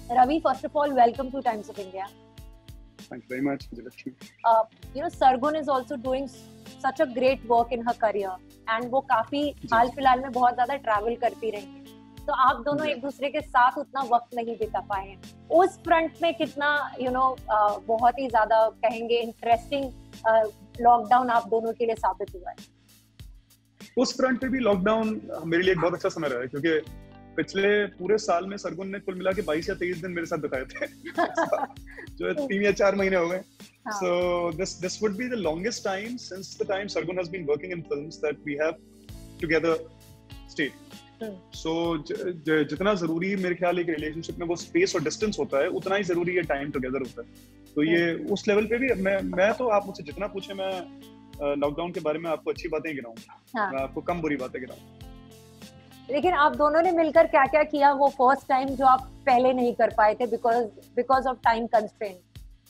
Ravi, first of all, welcome to Times of India. Thank you very much, Lakshmi. Sargun is also doing such a great work in her career, and वो काफी हाल फिलहाल में बहुत ज्यादा travel करती रही है, तो आप दोनों एक दूसरे के साथ उतना वक्त नहीं बिता पाए हैं. उस फ्रंट में कितना बहुत ही ज्यादा कहेंगे इंटरेस्टिंग लॉकडाउन आप दोनों के लिए साबित हुआ है? उस फ्रंट पे भी लॉकडाउन मेरे लिए एक बहुत अच्छा समय रहा है, क्योंकि पिछले पूरे साल में सरगुन ने कुल मिला के 22 या 23 दिन मेरे साथ बिताए थे जो 3 या 4 महीने हो गए. So this would be the longest time since the time Sargun has been working in films that we have together stayed. So जितना जरूरी मेरे ख्याल एक रिलेशनशिप में वो स्पेस और डिस्टेंस होता है, उतना ही जरूरी ये टाइम टुगेदर होता है. तो ये उस लेवल पे भी मैं तो आप मुझसे जितना पूछे मैं लॉकडाउन के बारे में आपको अच्छी बातें गिनाऊंगा, मैं आपको कम बुरी बातें गिनाऊंगा. लेकिन आप दोनों ने मिलकर क्या क्या किया वो फर्स्ट टाइम जो आप पहले नहीं कर पाए थे बिकॉज ऑफ टाइम कंस्ट्रेंट?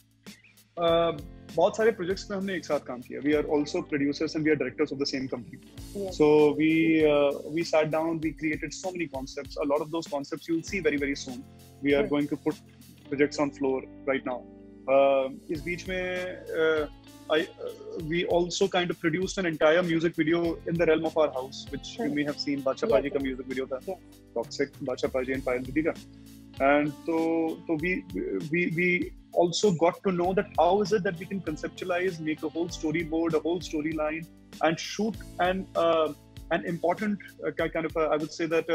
बहुत सारे प्रोजेक्ट्स में हमने एक साथ काम किया. We are also producers and we are directors of the same company. So we sat down, we created so many concepts. A lot of those concepts you'll see very very soon. We are going to put projects on floor right now. इस बीच में we also kind of produced an entire music video in the realm of our house, which you may have seen. Bacha Paji ka music video tha, Toxic, Bacha Paji and Payal Didi ka. And so we also got to know that how is it that we can conceptualize, make a whole storyboard, a whole storyline, and shoot an important kind of I would say that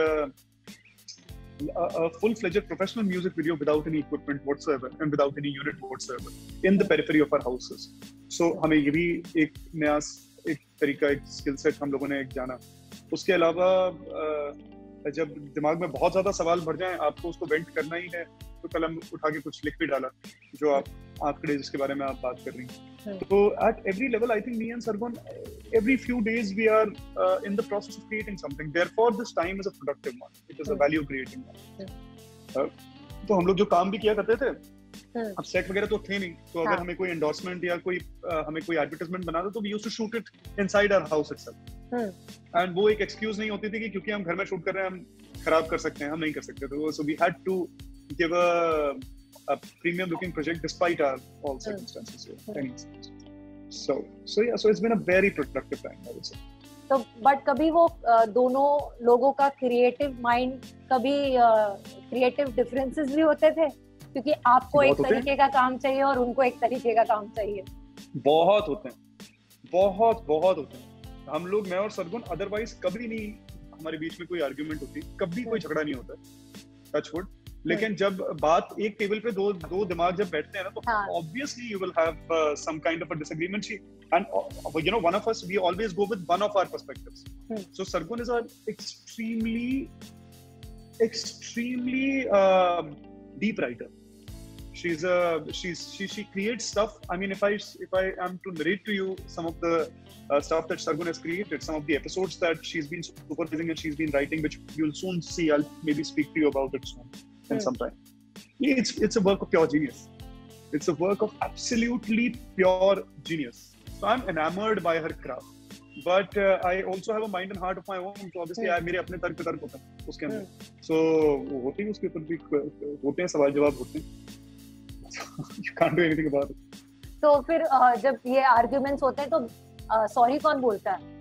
a full-fledged professional music video without any equipment whatsoever and without any unit whatsoever in the periphery of our houses. So हमें ये भी एक नया एक तरीका, एक skill set हम लोगों ने एक जाना. उसके अलावा जब दिमाग में बहुत ज्यादा सवाल भर जाएं, आपको उसको वेंट करना ही है, तो कलम उठा के कुछ लिख भी डाला, जो आप आंकड़े जिसके बारे में आप बात कर रही हैं. तो at every level I think me and Sargun every few days we are in the process of creating something. Therefore this time is a productive one. It is a value creating one. तो हम लोग जो काम भी किया करते थे, अब सेट वगैरह तो थे नहीं, तो अगर हमें कोई एंडोर्समेंट या कोई हमें कोई एडवर्टाइजमेंट बनाना तो we used to shoot it inside our house itself. And वो एक एक्सक्यूज नहीं होती थी कि क्योंकि हम घर में शूट कर रहे हैं हम खराब कर सकते हैं, हम नहीं कर सकते. तो so we had to give a premium looking project despite our all circumstances. So it's been a very productive time, I would say. तो बट कभी वो दोनों लोगों का क्रिएटिव माइंड, कभी क्रिएटिव डिफरेंसेस भी होते थे, क्योंकि आपको एक तरीके का काम चाहिए और उनको एक तरीके का काम चाहिए? बहुत होते हैं, बहुत होते हैं. हम लोग, मैं और सरगुन, अदरवाइज कभी नहीं हमारे बीच में कोई आर्ग्यूमेंट होती, कभी कोई झगड़ा नहीं होता, टच वुड. लेकिन जब बात एक टेबल पे दो दिमाग जब बैठते हैं ना, तो obviously you will have some kind of a disagreement. And one of us, we always go with one of our perspectives. So Sargun is an extremely deep writer. She creates stuff. I mean, if I am to narrate to you some of the stuff that Sargun has created, some of the episodes that she's been supervising and she's been writing, which you'll soon see. I'll maybe speak to you about it soon. In some time. It's a work of pure genius. It's a work of absolutely pure genius. So I'm enamored by her craft. But I also have a mind and heart of my own. So obviously मेरे अपने तर्क होते हैं उसके अंदर. So होते हैं उसके ऊपर भी होते हैं सवाल जवाब होते हैं. You can't do anything about it. तो फिर जब ये आर्ग्यूमेंट्स होते हैं तो सॉरी कौन बोलता है?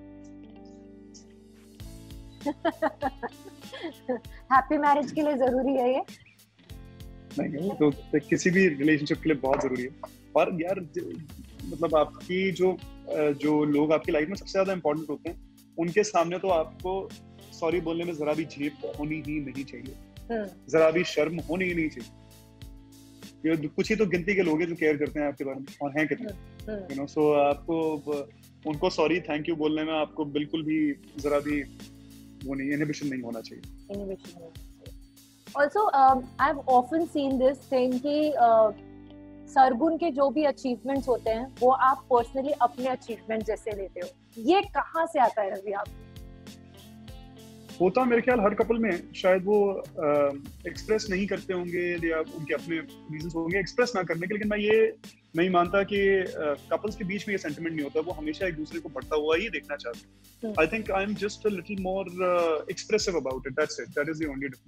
हैप्पी मैरिज के लिए जरूरी है ये? नहीं, तो किसी भी रिलेशनशिप के लिए बहुत जरूरी है. और यार मतलब आपकी जो लोग आपकी लाइफ में सबसे ज्यादा इंपॉर्टेंट होते हैं, उनके सामने तो आपको सॉरी बोलने में जरा भी झेप होनी ही नहीं चाहिए, जरा भी शर्म होनी ही नहीं चाहिए. कुछ ही तो गिनती के लोग हैं जो केयर करते हैं आपके बारे में, और हैं कितने. सो आपको उनको सॉरी थैंक यू बोलने में आपको बिल्कुल भी जरा भी वो नहीं, इनहिबिशन नहीं होना चाहिए. Also, I've often seen this thing कि सरगुन के जो भी अचीवमेंट्स होते हैं वो आप पर्सनली अपने अचीवमेंट जैसे लेते हो. ये कहाँ से आता है रवि? आप होता मेरे ख्याल हर कपल में, शायद वो एक्सप्रेस नहीं करते होंगे या उनके अपने रीजंस होंगे एक्सप्रेस ना करने के, लेकिन मैं ये नहीं मानता कि कपल्स के बीच में ये सेंटिमेंट नहीं होता. वो हमेशा एक दूसरे को बढ़ता हुआ ही देखना चाहते हैं. I think I am just a little more expressive about it. That's it. That is the only difference.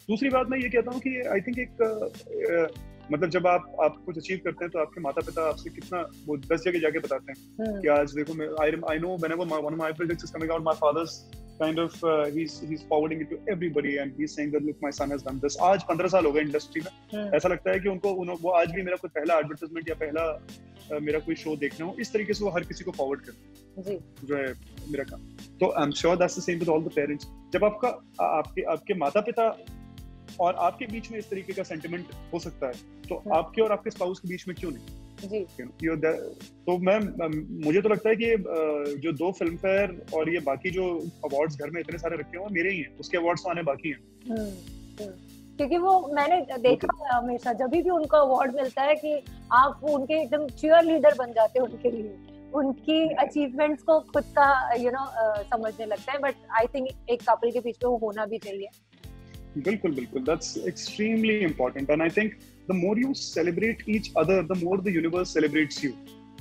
दूसरी बात मैं ये कहता हूँ कि आई थिंक एक मतलब जब आप कुछ अचीव करते हैं तो आपके माता पिता आपसे कितना वो 10 जगह जाके बताते हैं कि आज देखो मैं I know whenever one of my projects is coming out my father's kind of he's forwarding it to everybody and he's saying that look my son has done this. आज 15 साल हो गए इंडस्ट्री में, ऐसा लगता है कि उनको वो आज भी मेरा कोई पहला एडवर्टाइजमेंट या पहला मेरा कोई शो देखना हो, इस तरीके से वो हर किसी को फॉरवर्ड करते हैं जो है मेरा काम. तो I am sure that's the same with all the parents. जब आपके माता पिता और आपके बीच में इस तरीके का सेंटिमेंट हो सकता है तो आपके और आपके स्पाउस के बीच में क्यों नहीं जी. तो मुझे तो लगता है कि जो 2 फिल्म फेयर और ये बाकी जो अवार्ड्स घर में इतने सारे रखे हुए मेरे ही हैं, उसके अवार्ड्स तो आने बाकी हैं. क्योंकि वो मैंने देखा हमेशा जब भी उनको अवार्ड मिलता है कि आप उनके एकदम चीयर लीडर बन जाते हैं उनके लिए, उनकी अचीवमेंट्स को खुद का समझने लगता है. बट आई थिंक एक कपल के बीच में वो होना भी चाहिए. बिल्कुल that's extremely important and I think the more you celebrate each other the more the universe celebrates you.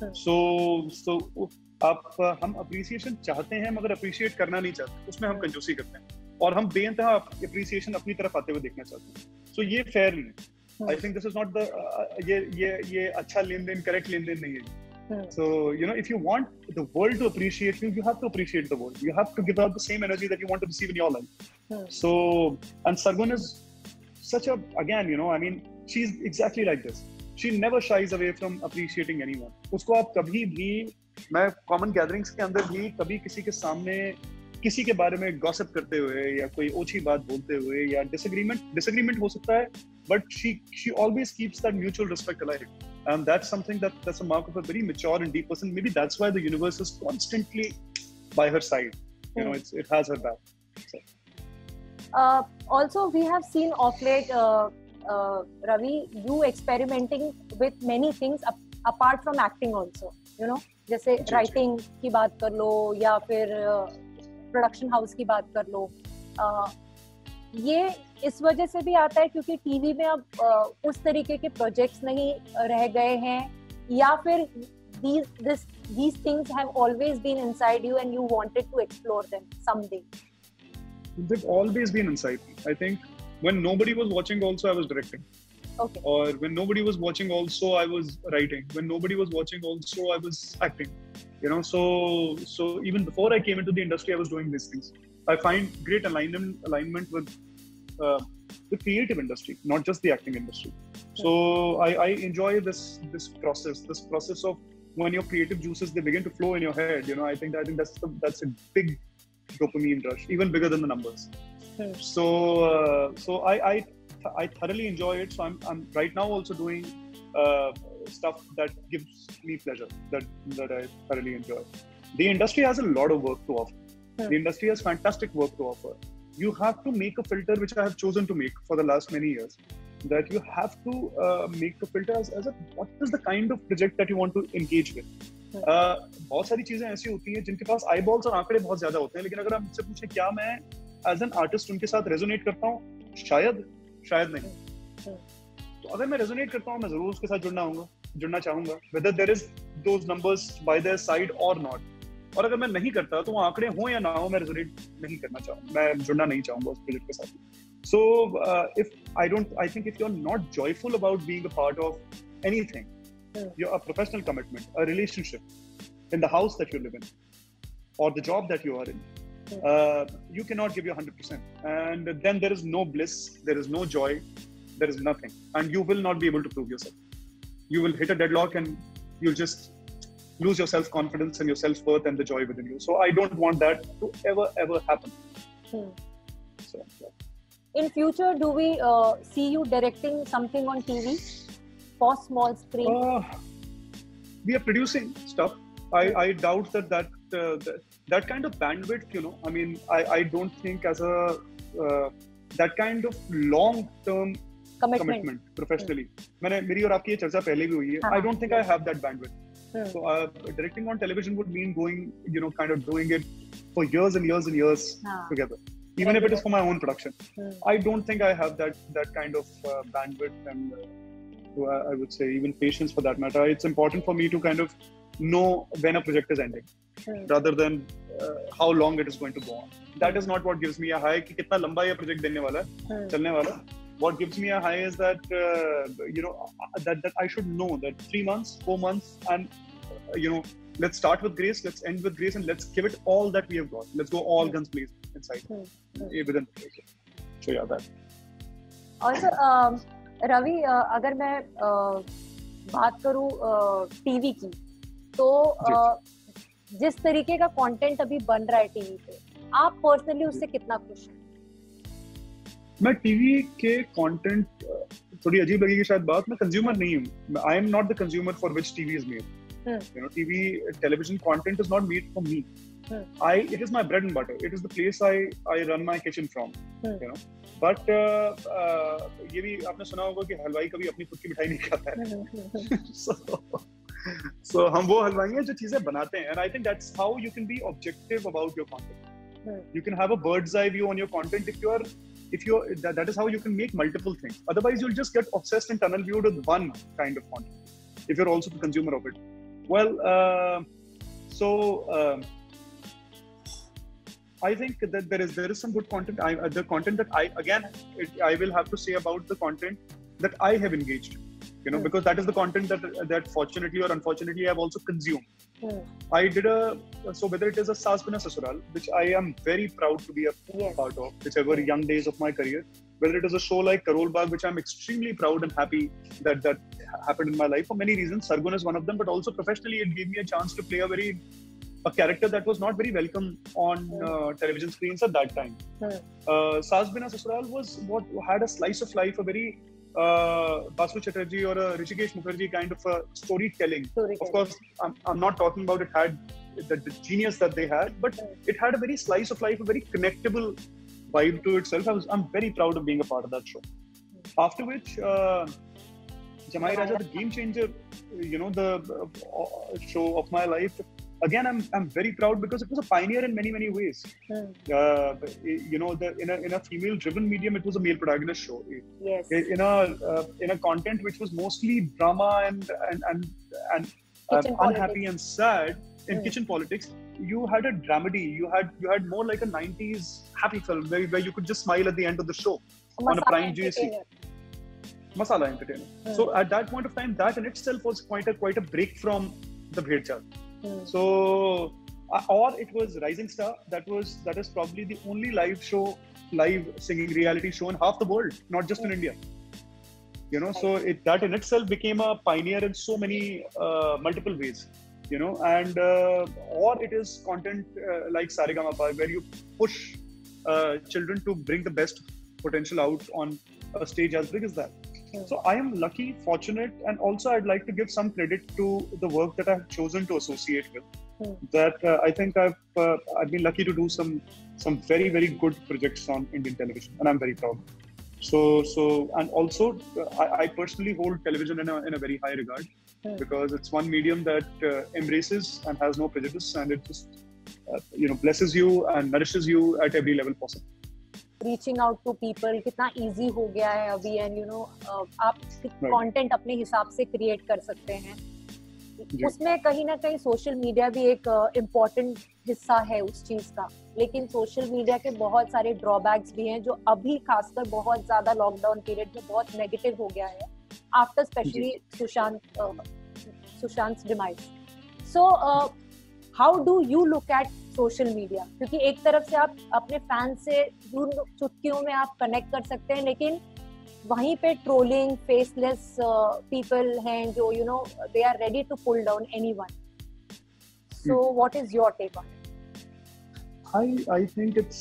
so हम appreciation चाहते हैं मगर appreciate करना नहीं चाहते, उसमें हम कंजूसी करते हैं और हम बेइंतहा appreciation अपनी तरफ आते हुए देखना चाहते हैं. so ये fair नहीं है. I think this is not the ये अच्छा लेन देन करेक्ट लेन देन नहीं है. So if you want the world to appreciate you, you have to appreciate the world. You have to give out the same energy that you want to receive in your life. So and Sargun is such a, again I mean she's exactly like this. She never shies away from appreciating anyone. उसको आप कभी भी, मैं common gatherings के अंदर भी कभी किसी के सामने किसी के बारे में गॉसिप करते हुए या कोई ओछी बात बोलते हुए या डिसएग्रीमेंट हो सकता है, but she always keeps that mutual respect alive. And that's something that's a mark of a very mature and deep person. Maybe that's why the universe is constantly by her side. It has her back. So. Also, we have seen of late, Ravi, you experimenting with many things apart from acting also. जैसे writing की बात कर लो या फिर production house की बात कर लो. ये इस वजह से भी आता है क्योंकि टीवी में अब उस तरीके के प्रोजेक्ट्स नहीं रह गए हैं, या फिर these things have always been inside you and you wanted to explore them someday? They've always been inside me. I think when nobody was watching also I was directing. Okay. Or when nobody was watching also I was writing. When nobody was watching also I was acting. So even before I came into the industry I was doing these things. I find great alignment with the creative industry, not just the acting industry. So I enjoy this process of when your creative juices they begin to flow in your head. I think that's a big dopamine rush, even bigger than the numbers. So I thoroughly enjoy it. So I'm right now also doing stuff that gives me pleasure, that I thoroughly enjoy. The industry has a lot of work to offer. The industry has fantastic work to offer. You have to make a filter, which I have chosen to make for the last many years. That you have to make a filter as what is the kind of project that you want to engage with. बहुत सारी चीजें ऐसी होती हैं जिनके पास eyeballs और आंकड़े बहुत ज्यादा होते हैं, लेकिन अगर आप मुझसे पूछें क्या मैं एज एन आर्टिस्ट उनके साथ रेजोनेट करता हूँ, शायद नहीं. तो अगर मैं रेजोनेट करता हूँ मैं जरूर उसके साथ जुड़ना चाहूंगा, whether there is those numbers by their side or not. और अगर मैं नहीं करता तो वो आंकड़े हो या ना हो मैं रेजोनेट नहीं करना चाहूंगा, मैं जुड़ना नहीं चाहूंगा उस प्रोजेक्ट के साथ. So I think if you're not joyful about being a part of anything, you're a professional commitment, a relationship, in the house that you live in, or the job that you are in, you cannot give your 100%. And then there is no bliss, there is no joy, there is nothing. And you will not be able to prove yourself. You will hit a deadlock and you'll just lose your self-confidence and your self-worth and the joy within you. So I don't want that to ever happen. So, yeah. In future, do we see you directing something on TV for small screen? We are producing stuff. I doubt that kind of bandwidth, I mean, I don't think as a that kind of long-term commitment professionally. मेरी और आपकी ये चर्चा पहले भी हुई है. I don't think I have that bandwidth. So directing on television would mean going, kind of doing it for years and years and years together. Even if it is for my own production. I don't think I have that kind of bandwidth and I would say even patience for that matter. It's important for me to kind of know when a project is ending rather than how long it is going to go on. That is not what gives me a high कि कितना लंबा ये project देने वाला है, चलने वाला. What gives me a high is that that I should know that 3 months, 4 months, and let's start with grace, let's end with grace, and let's give it all that we have got. Let's go all guns blazing inside within. So yeah, that. Also, Ravi, अगर मैं बात करूं TV की, तो जिस तरीके का content अभी बन रहा है टीवी पे, आप पर्सनली उससे कितना खुश हैं? मैं टीवी के कंटेंट, थोड़ी अजीब लगेगी शायद बात, मैं कंज्यूमर नहीं हूँ. I am not the consumer for which TV is made. TV television content is not made for me. It is my bread and butter. It is the place I run my kitchen from. But ये भी आपने सुना होगा कि हलवाई कभी अपनी खुद की मिठाई नहीं खाता है. So हम वो हलवाई हैं जो चीजें बनाते हैं. And I think that's how you can be objective about your content. You can have a bird's eye view on your content if you're that is how you can make multiple things. Otherwise you'll just get obsessed and tunnel viewed with one kind of content if you're also the consumer of it. Well, I think that there is some good content. The content that I will have to say about the content that I have engaged, because that is the content that fortunately or unfortunately I have also consumed. I did so whether it is a Saas Bina Sasural, which I am very proud to be a part of, whichever young days of my career, whether it is a show like Karol Bagh, which I'm extremely proud and happy that happened in my life for many reasons. Sargun is one of them, but also professionally it gave me a chance to play a character that was not very welcome on television screens at that time. Saas Bina Sasural was what had a slice of life, a very Basu Chatterjee or a Rishikesh Mukherjee kind of a storytelling. Of course, I'm not talking about it had the genius that they had, but it had a very slice of life, a very connectable vibe to itself. I'm very proud of being a part of that show. After which, Jamai Raja, the game changer, the show of my life. Again, I'm very proud because it was a pioneer in many ways. In a female-driven medium, it was a male protagonist show. Yes. In a content which was mostly drama and unhappy and sad in kitchen politics, you had a dramedy. You had more like a 90s happy film where you could just smile at the end of the show on a prime GSC. Masala entertainer. So at that point of time, that in itself was quite a break from the Bhed Chal. So, or it was Rising Star. That is probably the only live singing reality show in half the world, not just in India. So that in itself became a pioneer in so many multiple ways. And or it is content like Saregama, where you push children to bring the best potential out on a stage as big as that. So I am lucky, fortunate, and also I'd like to give some credit to the work that I've chosen to associate with. That I think I've been lucky to do some very good projects on Indian television, and I'm very proud. So and also I personally hold television in a very high regard because it's one medium that embraces and has no prejudice, and it just blesses you and nourishes you at every level possible. Reaching out to people कितना easy हो गया है अभी, and आप content अपने हिसाब से create कर सकते हैं. उसमें कहीं ना कहीं सोशल मीडिया भी एक इम्पोर्टेंट हिस्सा है उस चीज का, लेकिन सोशल मीडिया के बहुत सारे ड्रॉबैक्स भी हैं जो अभी खासकर बहुत ज्यादा लॉकडाउन पीरियड में बहुत नेगेटिव हो गया है after specially Sushant demise. So how do you look at social media? क्योंकि एक तरफ से आप अपने फैन से चुटकियों में आप कनेक्ट कर सकते हैं, लेकिन वहीं पे ट्रोलिंग फेसलेस पीपल हैं जो they are ready to pull down anyone. So what is your take on it? I think it's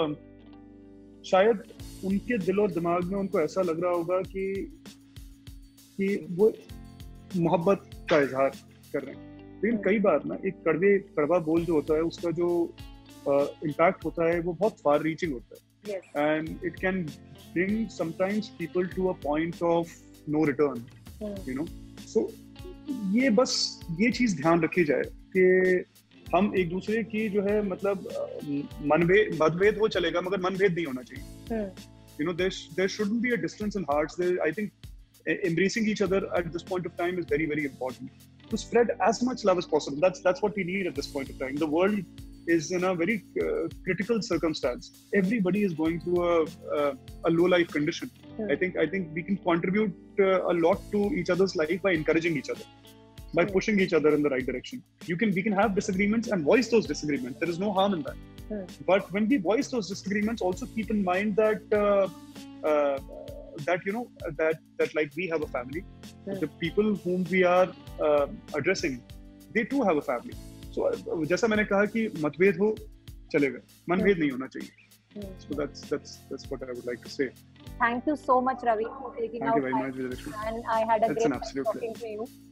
शायद उनके दिल और दिमाग में उनको ऐसा लग रहा होगा कि वो मोहब्बत का इजहार कर रहे हैं, लेकिन कई बार ना एक कड़वा बोल जो होता है उसका जो इम्पैक्ट होता है वो बहुत फार रीचिंग होता है. Yes. And it can bring sometimes people to a point of no return. So ये चीज ध्यान रखी जाए कि हम एक दूसरे की जो है मतलब मतभेद वो चलेगा मगर मनभेद नहीं होना चाहिए. There shouldn't be a distance in hearts. I think embracing each other at this point of time is very, very important to spread as much love as possible. That's what we need at this point of time. The world is in a very critical circumstance. Everybody is going through a low life condition. I think we can contribute a lot to each other's life by encouraging each other, by pushing each other in the right direction. We can have disagreements and voice those disagreements. There is no harm in that. But when we voice those disagreements, also keep in mind that that like we have a family. The people whom we are addressing, they too have a family. So जैसा मैंने कहा कि मतभेद हो चलेगा, मनभेद नहीं होना चाहिए. So that's what I would like to say. Thank you so much, Ravi, for taking out time. Thank you very much, Vijayalakshmi. And I had a It's an great time absolute talking to you.